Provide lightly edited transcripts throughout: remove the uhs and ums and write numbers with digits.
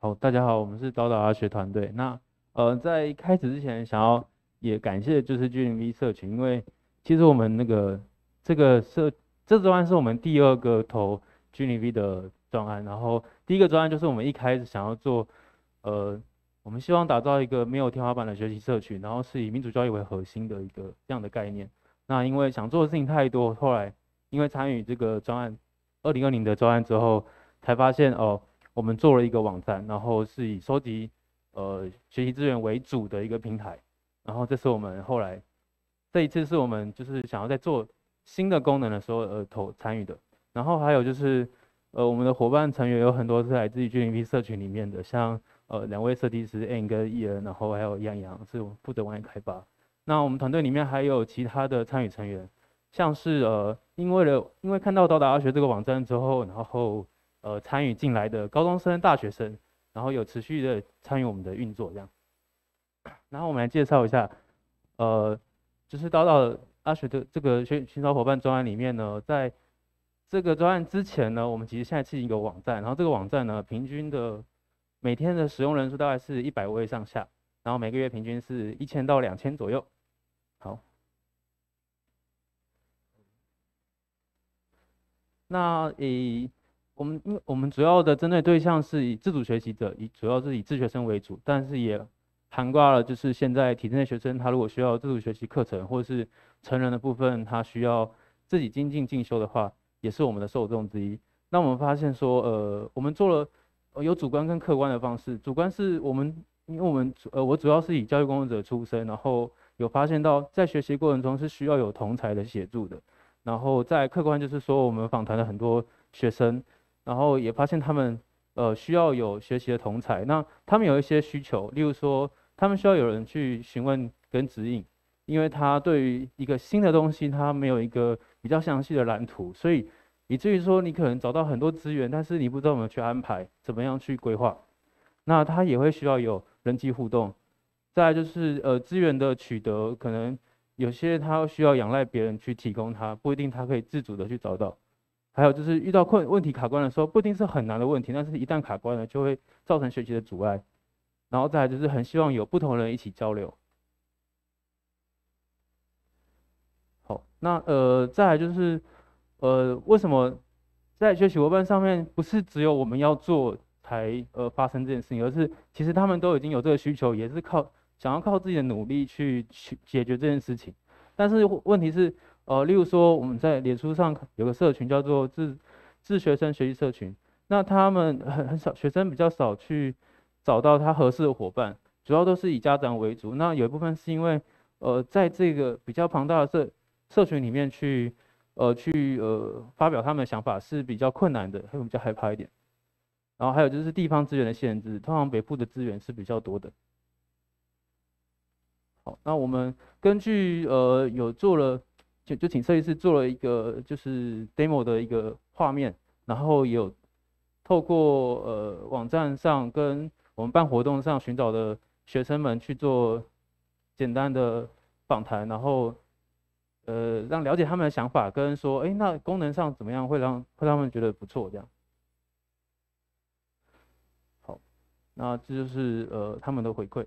好，大家好，我们是早岛大学团队。在开始之前，想要也感谢就是 GMV 社群，因为其实我们这个社这专案是我们第二个投 GMV 的专案，然后第一个专案就是我们一开始想要做，呃，我们希望打造一个没有天花板的学习社群，然后是以民主教育为核心的一个这样的概念。那因为想做的事情太多，后来因为参与这个专案2020的专案之后，才发现哦。我们做了一个网站，然后是以收集学习资源为主的一个平台。然后这是我们后来这一次是我们就是想要在做新的功能的时候参与的。然后还有就是我们的伙伴成员有很多是来自于 GMP 社群里面的，像2位设计师 Ann 跟艺人，然后还有杨洋是我们负责网页开发。那我们团队里面还有其他的参与成员，像是因为看到到达大学这个网站之后，然后参与进来的高中生、大学生，然后有持续的参与我们的运作这样。然后我们来介绍一下，呃，就是到大学的这个寻找伙伴专案里面呢，在这个专案之前呢，我们其实现在是一个网站，然后这个网站呢，平均的每天的使用人数大概是100位上下，然后每个月平均是1000到2000左右。好，那因为我们主要的针对对象是以自主学习者，主要是以自学生为主，但是也涵盖了就是现在体制内学生他如果需要自主学习课程，或是成人的部分他需要自己精进进修的话，也是我们的受众之一。那我们发现说，我们做了有主观跟客观的方式，主观是因为我主要是以教育工作者出身，然后有发现到在学习过程中是需要有同才的协助的。然后在客观就是说，我们访谈了很多学生，然后也发现他们需要有学习的同才，那他们有一些需求，例如说他们需要有人去询问跟指引，因为他对于一个新的东西，他没有一个比较详细的蓝图，所以以至于说你可能找到很多资源，但是你不知道怎么去安排，怎么样去规划，那他也会需要有人际互动。再来就是资源的取得，可能有些他需要仰赖别人去提供他，不一定他可以自主的去找到。还有就是遇到问题卡关的时候，不一定是很难的问题，但是一旦卡关了，就会造成学习的阻碍。然后再来就是很希望有不同的人一起交流。好，那再来就是为什么在学习伙伴上面不是只有我们要做才发生这件事情，而是其实他们都已经有这个需求，也是想要靠自己的努力去解决这件事情。但是问题是，例如说我们在脸书上有个社群叫做自学生学习社群，那他们很少学生比较少去找到他合适的伙伴，主要都是以家长为主。那有一部分是因为在这个比较庞大的社群里面去发表他们的想法是比较困难的，会比较害怕一点。然后还有就是地方资源的限制，通常北部的资源是比较多的。好，那我们根据有做了，就请设计师做了一个就是 demo 的一个画面，然后有透过网站上跟我们办活动上寻找的学生们去做简单的访谈，然后让了解他们的想法，跟说，哎，那功能上怎么样会让他们觉得不错这样。好，那这就是他们的回馈。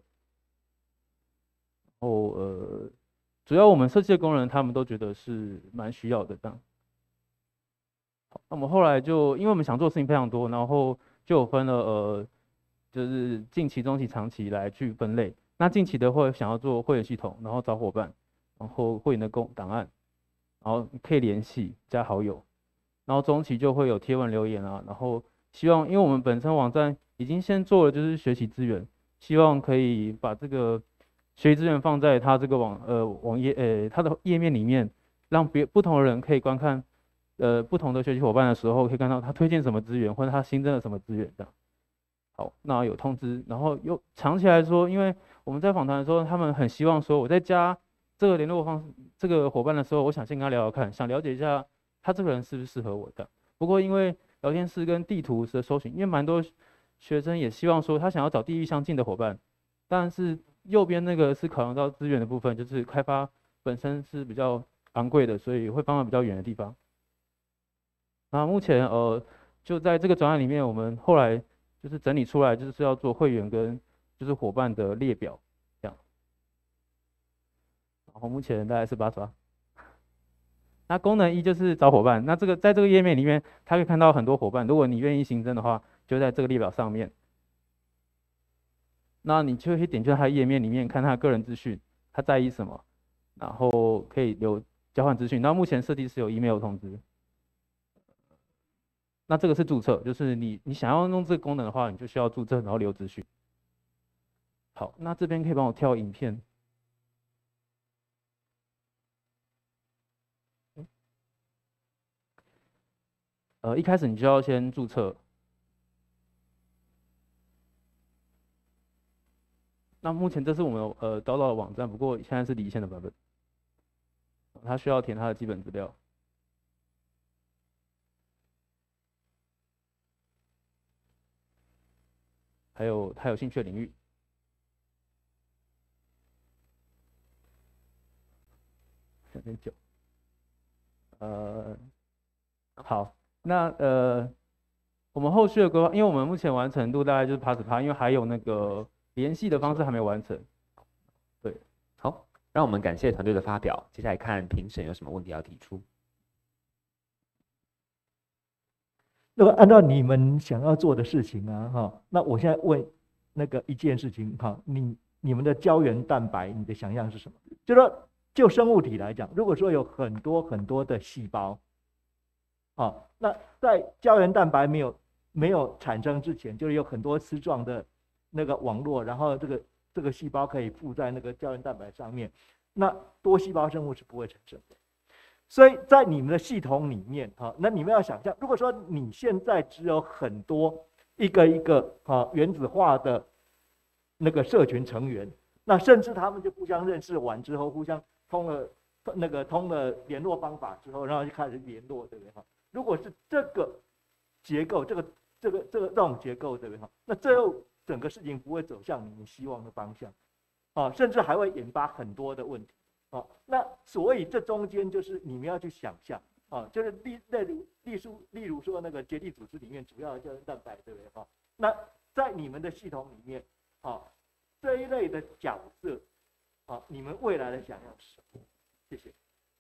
然后主要我们设计的功能他们都觉得是蛮需要的这样。那么后来就因为我们想做的事情非常多，然后就有分了就是近期、中期、长期来去分类。那近期的会想要做会员系统，然后找伙伴，然后会员的档案，然后可以联系加好友。然后中期就会有贴文留言啊，然后希望因为我们本身网站已经先做了就是学习资源，希望可以把这个学习资源放在它这个网页它的页面里面，让不同的人可以观看不同的学习伙伴的时候，可以看到他推荐什么资源或者他新增了什么资源这样。好，那有通知，然后又长期来说，因为我们在访谈的时候，他们很希望说我在加这个联络方式这个伙伴的时候，我想先跟他聊聊看，想了解一下他这个人是不是适合我的。不过因为聊天室跟地图的搜寻，因为蛮多学生也希望说他想要找地域相近的伙伴，但是右边那个是考量到资源的部分，就是开发本身是比较昂贵的，所以会放到比较远的地方。那目前就在这个专案里面，我们后来就是整理出来就是要做会员跟就是伙伴的列表这样。然后目前大概是88。那功能一就是找伙伴，那在这个页面里面，它可以看到很多伙伴，如果你愿意新增的话，就在这个列表上面。那你就可以点进他的页面里面看他的个人资讯，他在意什么，然后可以交换资讯。那目前设计是有 email 通知。那这个是注册，就是你想要用这个功能的话，你就需要注册，然后留资讯。好，那这边可以帮我跳影片。一开始你就要先注册。那目前这是我们导导的网站，不过现在是离线的版本。它需要填它的基本资料，还有他有兴趣的领域。有点久。好，那我们后续的规划，因为我们目前完成度大概就是80%，因为还有那个联系的方式还没完成。对， 好，让我们感谢团队的发表，接下来看评审有什么问题要提出。 那么按照你们想要做的事情啊，哈，那我现在问那个一件事情哈，你们的胶原蛋白，你的想象是什么？就说就生物体来讲，如果说有很多很多的细胞，啊，那在胶原蛋白没有产生之前，就是有很多丝状的那个网络，然后这个细胞可以附在那个胶原蛋白上面，那多细胞生物是不会产生的。所以在你们的系统里面，那你们要想象，如果说你现在只有很多一个原子化的那个社群成员，那甚至他们就互相认识完之后，互相通了联络方法之后，然后就开始联络，对不对？如果是这个结构，这种结构，对不对？那最后整个事情不会走向你们希望的方向，甚至还会引发很多的问题。那所以这中间就是你们要去想象，就是例如说那个结缔组织里面主要的胶原蛋白，对不对？那在你们的系统里面，这一类的角色，你们未来的想象是什么？谢谢。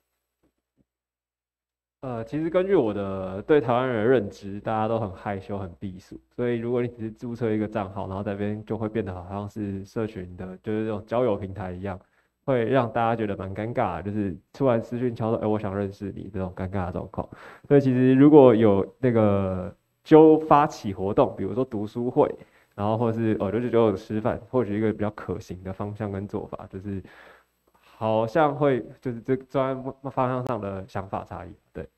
其实根据我的对台湾人的认知，大家都很害羞、很避暑，所以如果你只是注册一个账号，然后在那边就会变得好像是社群的，就是这种交友平台一样，会让大家觉得蛮尴尬的，就是突然私讯敲说，我想认识你这种尴尬的状况。所以其实如果有那个就发起活动，比如说读书会，然后或者是就吃饭，或许一个比较可行的方向跟做法，就是好像会就是这专方向上的想法差异，对。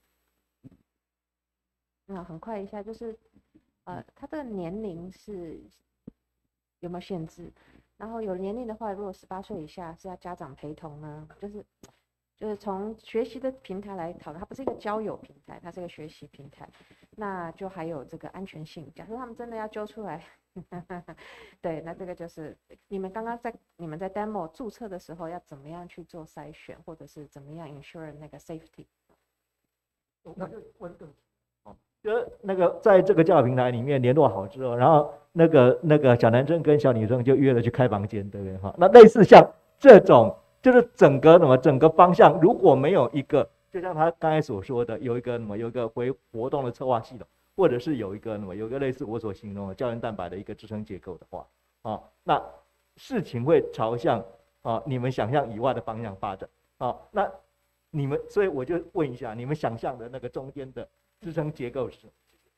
那很快一下，就是他这个年龄是有没有限制？然后有年龄的话，如果18岁以下是要家长陪同呢？就是从学习的平台来讨论，它不是一个交友平台，它是一个学习平台。那就还有这个安全性，假设他们真的要揪出来，对，那这个就是你们刚刚在demo 注册的时候要怎么样去做筛选，或者是怎么样 ensure 那个 safety？ 我就问更就是那个在这个交友平台里面联络好之后，然后那个小男生跟小女生就约了去开房间，对不对？那类似像这种，就是整个方向，如果没有一个，就像他刚才所说的，有一个活动的策划系统，或者是有一个类似我所形容的胶原蛋白的一个支撑结构的话，那事情会朝向你们想象以外的方向发展。那你们，所以我就问一下，你们想象的那个中间的支撑结构是什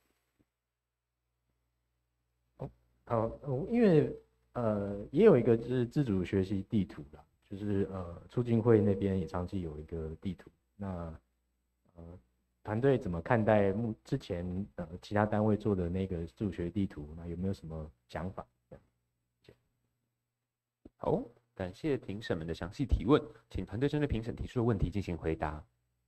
么？ 好，因为也有一个就是自主学习地图啦，就是促进会那边也长期有一个地图。那团队怎么看待之前其他单位做的那个自主学地图？那有没有什么想法？ 好，感谢评审们的详细提问，请团队针对评审提出的问题进行回答。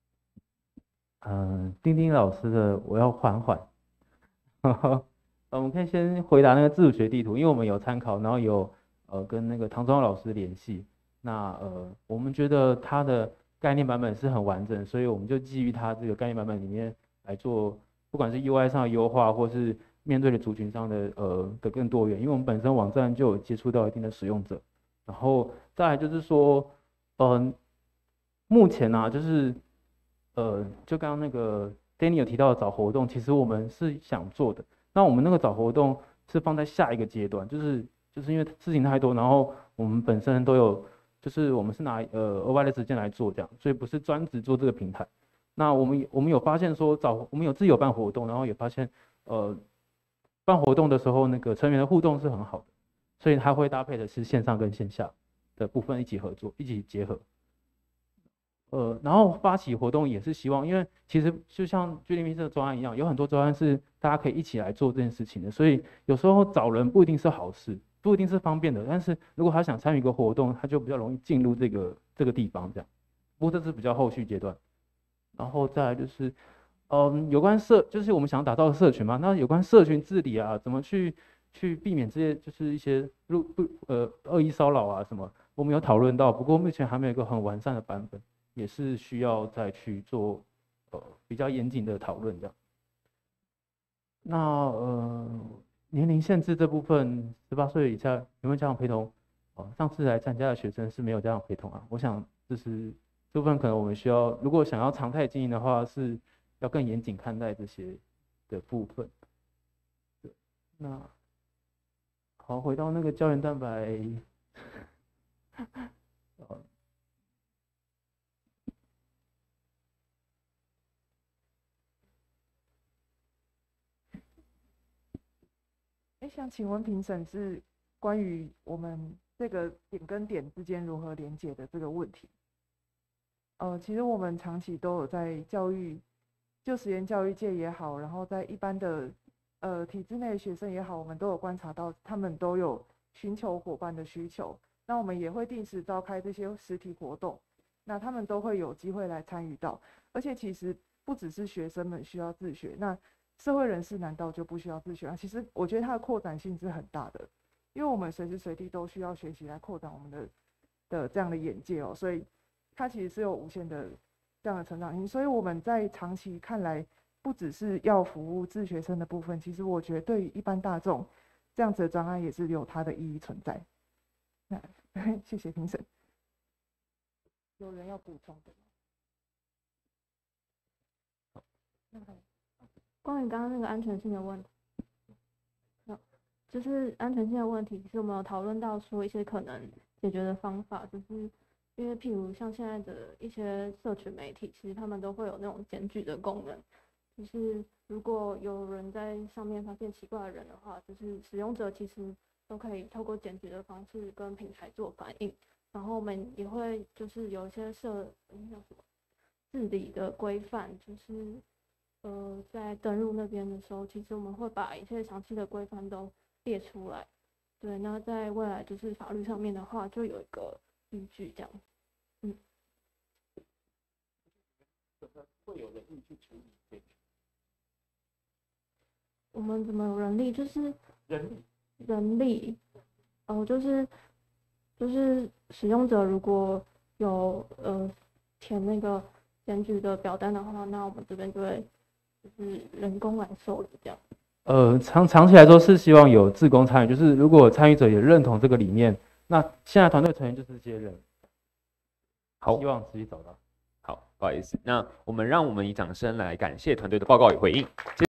丁丁老师的我要缓缓。我们可以先回答那个自主学地图，因为我们有参考，然后有跟那个唐宗老师联系。那我们觉得他的概念版本是很完整，所以我们就基于他这个概念版本里面来做，不管是 UI 上的优化，或是面对的族群上的更多元，因为我们本身网站就有接触到一定的使用者，然后再来就是说，目前啊，就是就刚刚那个 Danny 有提到的找活动，其实我们是想做的。那我们那个找活动是放在下一个阶段，就是因为事情太多，然后我们本身都有，就是我们是拿额外的时间来做这样，所以不是专职做这个平台。那我们有发现说我们有自己有办活动，然后也发现办活动的时候那个成员的互动是很好的，所以它会搭配的是线上跟线下的部分一起合作，一起结合。然后发起活动也是希望，因为其实就像居林密社专案一样，有很多专案是大家可以一起来做这件事情的，所以有时候找人不一定是好事，不一定是方便的，但是如果他想参与一个活动，他就比较容易进入这个地方这样。不过这是比较后续阶段，然后再来就是，有关就是我们想打造的社群嘛，那有关社群治理啊，怎么去避免这些就是一些恶意骚扰啊什么，我们有讨论到，不过目前还没有一个很完善的版本。也是需要再去做比较严谨的讨论这样。那年龄限制这部分，18岁以下有没有家长陪同？上次来参加的学生是没有家长陪同啊。我想就是这部分可能我们需要，如果想要常态经营的话，是要更严谨看待这些的部分。对，那好，回到那个胶原蛋白。 想请问评审是关于我们这个点跟点之间如何连接的这个问题。其实我们长期都有在就实验教育界也好，然后在一般的体制内的学生也好，我们都有观察到他们都有寻求伙伴的需求。那我们也会定时召开这些实体活动，那他们都会有机会来参与到。而且其实不只是学生们需要自学，那社会人士难道就不需要自学啊？其实我觉得它的扩展性是很大的，因为我们随时随地都需要学习来扩展我们的这样的眼界哦，所以它其实是有无限的这样的成长性。所以我们在长期看来，不只是要服务自学生的部分，其实我觉得对于一般大众这样子的专案也是有它的意义存在。那谢谢评审。有人要补充的吗？ 关于刚刚那个安全性的问题，就是安全性的问题，其实我们有讨论到说一些可能解决的方法，就是因为譬如像现在的一些社群媒体，其实他们都会有那种检举的功能，就是如果有人在上面发现奇怪的人的话，就是使用者其实都可以透过检举的方式跟平台做反应，然后我们也会就是有一些治理的规范，就是在登入那边的时候，其实我们会把一些详细的规范都列出来。对，那在未来就是法律上面的话，就有一个依据这样。会有人力去处理这个？我们怎么有人力？就是人力，就是使用者如果有填那个检举的表单的话，那我们这边就会就是人工来受理这样。 长期来说是希望有志工参与，就是如果参与者也认同这个理念，那现在团队成员就是这些人。 好， 希望持续找到。 好，不好意思，那让我们以掌声来感谢团队的报告与回应。